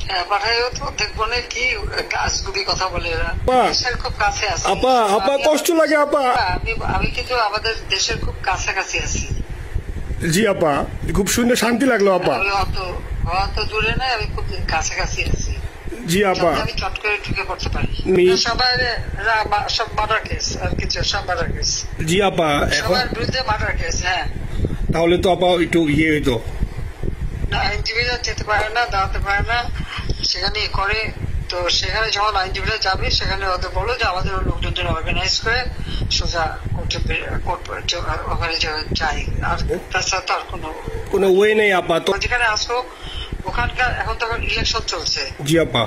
পাঠাইও তো দেখবো না কি গাছগুলি কথা বলে এরা দেশের খুব কাছে আছে। আপা আপা কষ্ট লাগে আপা। আমি কিন্তু আমাদের দেশের খুব কাছাকাছি আছি। জি আপা, খুব শুনে শান্তি লাগলো আপা। আমি অত দূরে নাই, আমি খুব কাছাকাছি আছি। জি আপা, আমি চট করে ঢুকে পড়তে পারি। সবাই সব মার্ডার কেস আর কিছু, সব মার্ডার কেস। জি আপা, সবার বিরুদ্ধে মার্ডার কেস। হ্যাঁ, তাহলে তো আপা একটু ইয়ে হইতো না, আইনজীবীরা যেতে পারে না, দাঁড়াতে পারে না, সেখানে করে। তো সেখানে যখন আইনজীবীরা যাবে, সেখানে ওদের বলো যে আমাদের লোকজন অর্গানাইজ করে সোজা ওখানে যাই। আর তাছাড়া তো আর কোনো ওয়ে নেই আপা। তো যেখানে আসো ওখানকার এখন তো ইলেকশন চলছে। জি আপা,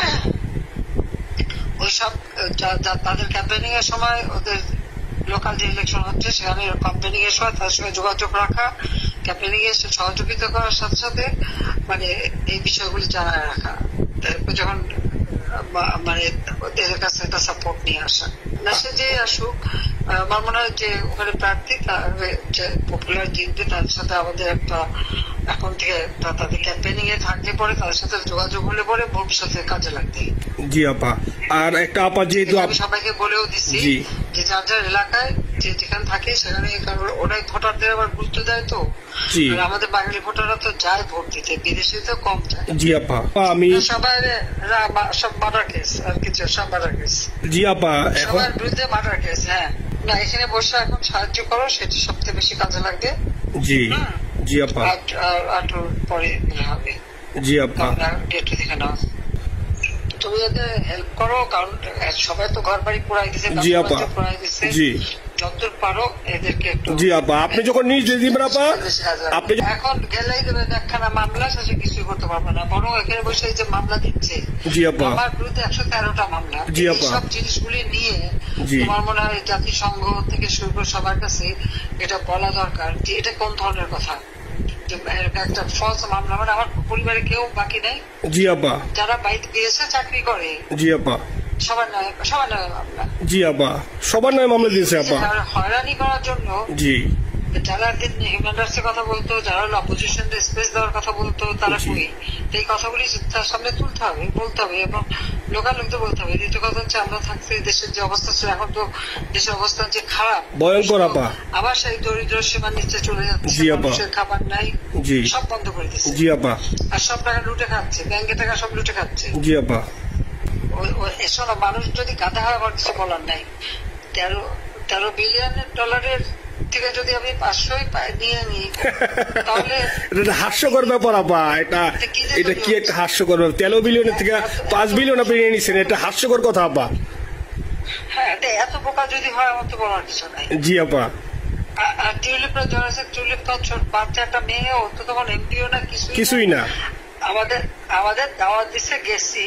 ওইসব তাদের ক্যাম্পেনিং এর সময় ওদের লোকাল যে ইলেকশন হচ্ছে সেখানে ক্যাম্পেনিং এর সময় তাদের সঙ্গে যোগাযোগ রাখা, ক্যাম্পেনিং এর সহযোগিতা করার সাথে সাথে মানে এই বিষয়গুলি জানায় রাখা, যখন মানে এদের কাছে একটা সাপোর্ট নিয়ে আসা। না সে যে আসুক, আমার মনে হয় যে ওখানে প্রার্থী যে পপুলার জিতবে তাদের সাথে আমাদের একটা এখন থেকে তাদের ক্যাম্পেনিং এ থাকলে পরে তাদের সাথে যোগাযোগ হলে পরে ভবিষ্যতে কাজে লাগবে। জি আপা, আর একটা আপা যেহেতু আমি সবাইকে বলেও দিচ্ছি যে যার যার এলাকায় যেখানে থাকে সেখানে, কারণ ওরাই ভোটারদের আবার গুরুত্ব দেয়। তো আমাদের বাঙালি ভোটাররা তো যায় ভোট দিতে, বিদেশে তো কম যায়। জি আপা, আমি সবাই সব মার্ডার কেস আর কিছু, সব মার্ডার কেস। জি আপা, সবার বিরুদ্ধে মার্ডার কেস। হ্যাঁ, না এখানে বসে এখন সাহায্য করো, সেটা সবচেয়ে বেশি কাজে লাগবে। জি জি আপা, আর পরে হবে। জি আপা, ডেট দেখে নাও, তুমি এদের হেল্প করো, কারণ সবাই তো ঘর বাড়ি পোড়াই দিচ্ছে। জি আপা, জি যতদূর পারো এদেরকে একটু। জি আপা, আপনি যখন নিজে দিবেন আপা, আপনি এখন গেলেই দেবেন একখানা মামলা, শেষে কিছুই করতে পারবে না, বরং এখানে বসে যে মামলা দিচ্ছে। জি আপা, আমার বিরুদ্ধে 113টা মামলা। জি আপা, সব জিনিসগুলি নিয়ে তোমার মনে হয় জাতিসংঘ থেকে শুরু করে সবার কাছে এটা বলা দরকার যে এটা কোন ধরনের কথা। একটা ফলস মামলা, মানে আমার পরিবারে কেউ বাকি নেই। জি আপা, যারা বাইরে বিদেশে চাকরি করে। জি আপা, সবার নয় মামলা। জি আপা, সবার নয় মামলা দিয়েছে আপা। হয়রানি করার জন্য জি যারা হিউম্যান রাইটস এর কথা বলতো, যারা অপোজিশন স্পেস দেওয়ার কথা বলতো, তারা কই? এই কথাগুলি তার সামনে তুলতে হবে, বলতে হবে, এবং লোকাল লোকদের বলতে হবে। দ্বিতীয় কথা হচ্ছে আমরা থাকছি দেশের যে অবস্থা ছিল, এখন তো দেশের অবস্থা যে খারাপ, ভয়ঙ্কর আপা। আবার সেই দরিদ্র সীমার নিচে চলে যাচ্ছে, মানুষের খাবার নাই, সব বন্ধ করে দিচ্ছে। জি আপা, আর সব টাকা লুটে খাচ্ছে, ব্যাংকে টাকা সব লুটে খাচ্ছে। জি আপা, এসব মানুষ যদি গাধা হয় আমার কিছু বলার নাই। 13 বিলিয়ন ডলারের থেকে যদি আমি 500ই নিয়ে নিই তাহলে এটা হাস্যকর ব্যাপার আপা। এটা কি একটা হাস্যকর ব্যাপার? 13 বিলিয়নের থেকে 5 বিলিয়ন আপনি নিয়ে নিচ্ছেন, এটা হাস্যকর কথা আপা। হ্যাঁ, এত বোকা যদি হয় আমার তো বলার কিছু নাই। জি আপা, আর টিউলিপটা ধরেছে, টিউলিপ তো বাচ্চা একটা মেয়ে, ও তো তখন এমপিও না, কিছুই না। আমাদের দাওয়াত দিচ্ছে, গেছি।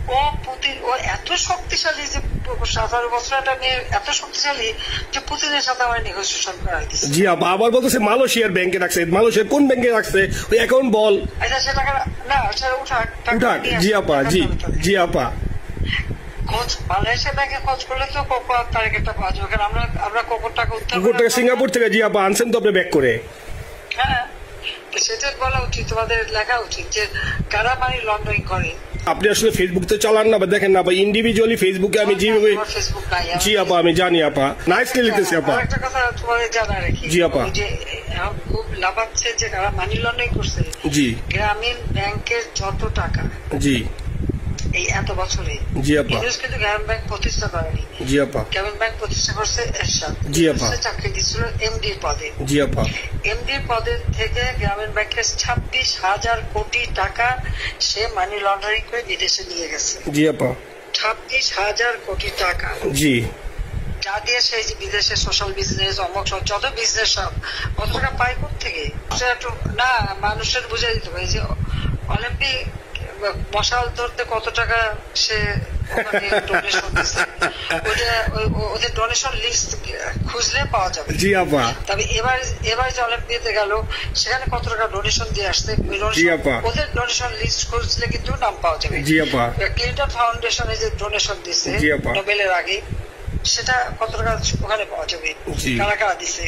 ও এত শক্তিশালী যে 17 বছর একটা মেয়ে এত শক্তিশালী যে পুতিনের সাথে আমার নেগোসিয়েশন করা দিচ্ছে। জি আপা, আবার বলতেছে মালয়েশিয়ার ব্যাংকে রাখছে। মালয়েশিয়ার কোন ব্যাংকে রাখছে ওই অ্যাকাউন্ট বল। আচ্ছা, সে টাকা না, সেটা উঠাক। জি আপা, জি জি আপা, খোঁজ মালয়েশিয়া ব্যাংকে খোঁজ করলে তো টার্গেটটা পাওয়া যাবে। কারণ আমরা কোকোর টাকা সিঙ্গাপুর থেকে। জি আপা, আনছেন তো আপনি ব্যাক করে। হ্যাঁ, সেটা বলা উচিত, তোমাদের লেখা উচিত যে কারা মানি লন্ডারিং করে। আপনি আসলে ফেসবুক তো চালান না বা দেখেন না, বা ইন্ডিভিজুয়ালি ফেসবুকে আমি যেভাবে। জি আপা, আমি জানি আপা, নাইসলি লিখতেছি আপা। একটা কথা তোমাদের জানা রাখি। জি আপা, যে খুব লাভাচ্ছে যে কারা মানি লন্ডারিং করছে। জি, গ্রামীণ ব্যাংকের যত টাকা, জি এই এত বছরে, জি আপা, কিন্তু গ্রামীণ ব্যাংক প্রতিষ্ঠা করেনি। জি আপা, গ্রামীণ ব্যাংক প্রতিষ্ঠা করছে এরশাদ। জি আপা, চাকরি দিচ্ছিল এমডির পদে। জি আপা, এমডির পদের থেকে গ্রামীণ ব্যাংকের 26,000 কোটি টাকা সে মানি লন্ডারিং করে বিদেশে নিয়ে গেছে। জি আপা, 26,000 কোটি টাকা। জি, যা দিয়ে সেই যে বিদেশে সোশ্যাল বিজনেস, অমক যত বিজনেস সব কত টাকা পায় থেকে না, মানুষের বুঝাই দিতে পারে যে অলিম্পিক মশাল ধরতে কত টাকা সে ডোনেশন দিচ্ছে। ওদের ডোনেশন লিস্ট খুঁজলে পাওয়া যাবে। জি আপা, তবে এবার যে অলিম্পিয়াতে গেল সেখানে কত টাকা ডোনেশন দিয়ে আসছে, ওদের ডোনেশন লিস্ট খুঁজলে কিন্তু নাম পাওয়া যাবে। জি আপা, ক্লিন্টন ফাউন্ডেশনে যে ডোনেশন দিচ্ছে নোবেলের আগে, সেটা কত টাকা ওখানে পাওয়া যাবে, কারা কারা দিচ্ছে।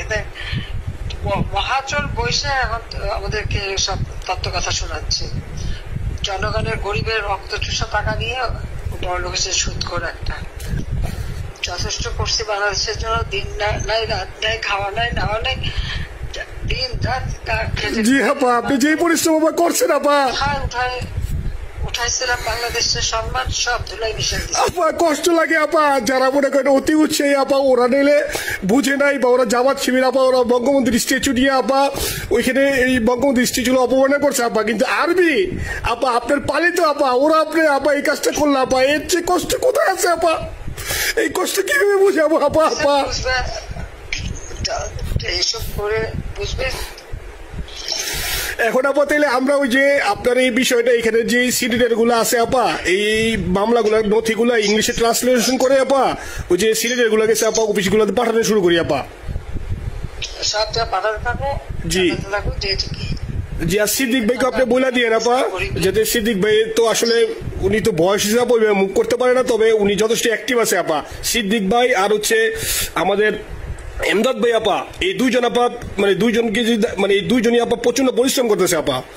মহাচল বৈশা এখন আমাদেরকে সব তত্ত্ব কথা শোনাচ্ছে। জনগণের গরিবের রক্ত চুষা টাকা নিয়ে বড় লোক হচ্ছে সুদখোর একটা। যথেষ্ট করছি বাংলাদেশের জন্য, দিন নাই রাত নাই, খাওয়া নাই নাওয়া নাই, দিন রাত জি আপা, আপনি যে পরিশ্রম আপা করছেন আপা, উঠাইছিলাম বাংলাদেশের সম্মান সব ধুলাই মিশে দিচ্ছে। আপা কষ্ট লাগে আপা, যারা মনে করেন অতি উৎসাহী আপা, ওরা নিলে বুঝে নাই বা ওরা জামাত শিবির আপা, ওরা বঙ্গবন্ধুর স্ট্যাচু নিয়ে আপা ওইখানে এই বঙ্গবন্ধুর স্ট্যাচু অপমানে করছে আপা, কিন্তু আরবি আপা আপনার পালিত আপা, ওরা আপনি আপা এই কাজটা করলো আপা, এর চেয়ে কষ্ট কোথায় আছে আপা? এই কষ্ট কিভাবে বুঝাবো আপা? আপা এইসব করে বুঝবে। এখন আপা তাইলে আমরা ওই যে আপনার এই বিষয়টা এখানে যে সিডিডের গুলো আছে আপা, এই মামলাগুলো নথিগুলো ইংলিশে ট্রান্সলেশন করে আপা ওই যে সিডিডের গুলো গেছে আপা অফিস গুলোতে পাঠানো শুরু করি আপা। সবটা পাঠাতে থাকো। জি জি, আর সিদ্দিক ভাইকে আপনি বলে দিয়ে আপা, যাতে সিদ্দিক ভাই তো আসলে উনি তো বয়স হিসাবে মুখ করতে পারে না, তবে উনি যথেষ্ট অ্যাক্টিভ আছে আপা। সিদ্দিক ভাই আর হচ্ছে আমাদের এমদাদ ভাই আপা, এই দুইজন আপা মানে দুইজনকে মানে এই দুইজনই আপা প্রচন্ড পরিশ্রম করতেছে আপা।